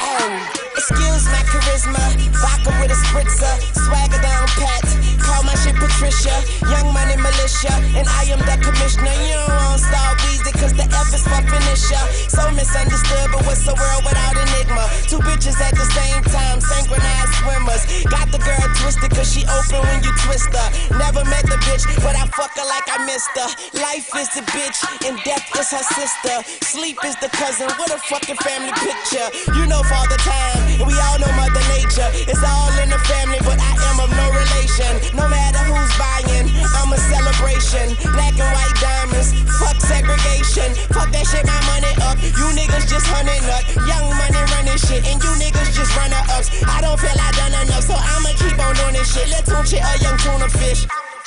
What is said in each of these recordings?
Excuse my charisma, vodka with a spritzer, swagger down pat, call my shit Patricia, Young Money Militia, and I am the commissioner. You don't want Star Weezy, cause the F is for finisher. So misunderstood, but what's the world without enigma? Two bitches at the same time, synchronized swimmers. Got the girl twisted, cause she open when you twist her. Never met the bitch, but I fuck her like I missed her. Life is the bitch, and death is her sister. Sleep is the cousin, what a fucking family picture. You know Father Time, and we all know Mother Nature. It's all in the family, but I am of no relation. No matter who's buying, I'm a celebration. Black and white diamonds, fuck segregation. Fuck that shit, my money up. You niggas just hunting up. Young Money running shit, and you niggas just runner-ups. I don't feel I done enough, so I'ma keep on doing this shit. Let's tune shit, a young tuna fish.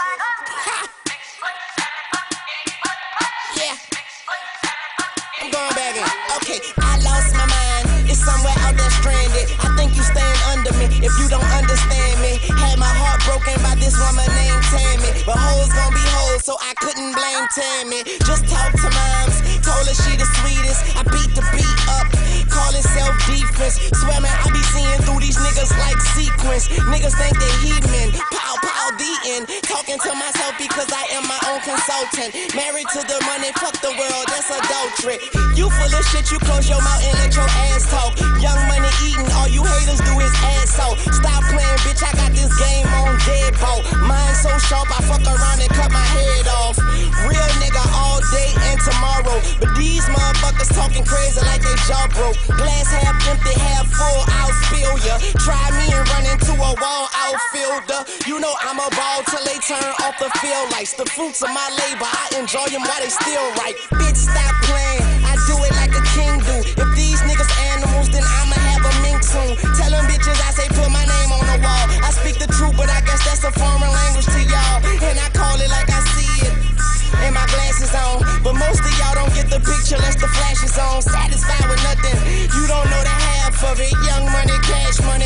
Yeah, I'm going back in. Okay, I lost my mind. It's somewhere out there stranded. I think you stand under me if you don't understand me. Had my heart broken by this woman named Tammy, but hoes gon' be hoes, so I couldn't blame Tammy. Just talk to moms, told her she the sweetest. I beat the beat up, call it self-defense. Swear man, I be seeing through these niggas like sequence. Niggas think they heathen, pow pow the end. Talking to myself because I am my own consultant. Married to the money, fuck the world, that's adultery. You full of shit, you close your mouth and let your ass talk. Young Money eating, all you haters do is ass so. Stop playing, bitch, I got this game on deadbolt. Mine so sharp, I fuck around and cut my head off. Real nigga all day and tomorrow. But these motherfuckers talking crazy like they jaw broke. Glass half empty, half full, I'll spill ya. Try me and run into a wall outfielder. You know I'm a ball till they turn off the field lights. The fruits of my labor, I enjoy them while they still right. Bitch, stop playing, I do it like a king do. If these niggas animals, then I'ma have a mink soon. Tell them bitches I say put my name on the wall. I speak the truth, but I guess that's a foreign language to y'all. And I call it like I see it, and my glasses on. But most of y'all don't get the picture unless the flash is on. Satisfied with nothing, you don't know the half of it. Young Money, cash money.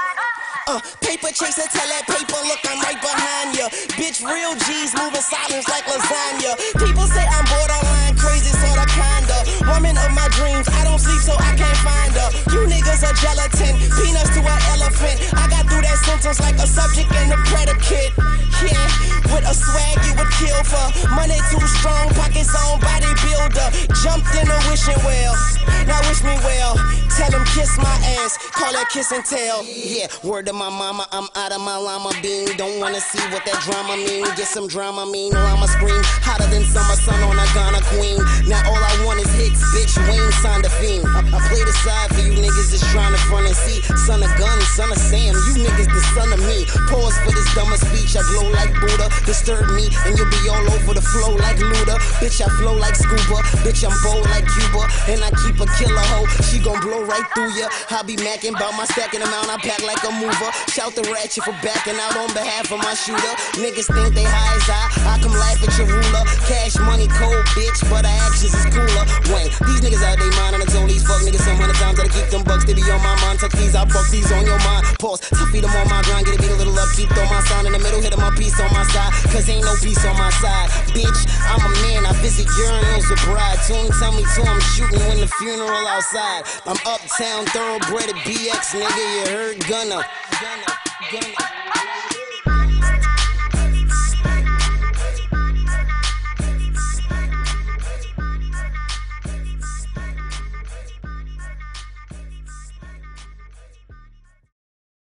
Paper chaser, tell that paper, look, I'm right behind ya. Bitch, real G's moving silence like lasagna. People say I'm borderline crazy, sorta kinda. Woman of my dreams, I don't sleep so I can't find her. You niggas are gelatin, peanuts to an elephant. I got through that sentence like a subject and a predicate. Yeah, with a swag you would kill for. Money too strong, pockets on bodybuilder. Jumped in a wishing well, now wish me well. Tell him kiss my ass, call that kiss and tell. Yeah, word to my mama, I'm out of my llama bean. Don't wanna see what that drama mean. Get some drama mean, llama scream hotter than summer sun on a Ghana queen. Now all I want is hits, bitch, Wayne signed a fiend. I play the side for you niggas that's trying to front and see. Son of gun, son of Sam, you niggas the son of me. Pause for this dumber speech, I glow like Buddha. Disturb me and you'll be all over the flow like Luda. Bitch, I flow like scuba, bitch, I'm bold like Cuba. And I keep a killer hoe, she gon' blow right through ya. I be macking bout my stacking amount, I pack like a mover. Shout the ratchet for backing out on behalf of my shooter. Niggas think they high as I come laugh at your ruler. Cash money cold, bitch, but our actions is cooler. Wayne, these niggas out they mind, and I told these fuck niggas some 100 times that I keep them bucks, they be on my mind. Tuck these, I buck these on your mind. Pause, to feed them on my grind, get a beat a little up, keep throw my sound in the middle, hit my piece on my side, cause ain't no peace on my side. Bitch, I'm a man, I visit urinals with bride. Tune tell me to I'm shooting when the funeral outside. I'm uptown, thoroughbred at BX, nigga, you heard gunna.